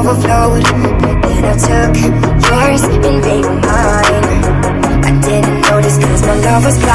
overflowed. Then I took yours and they were mine. I didn't notice cause my love was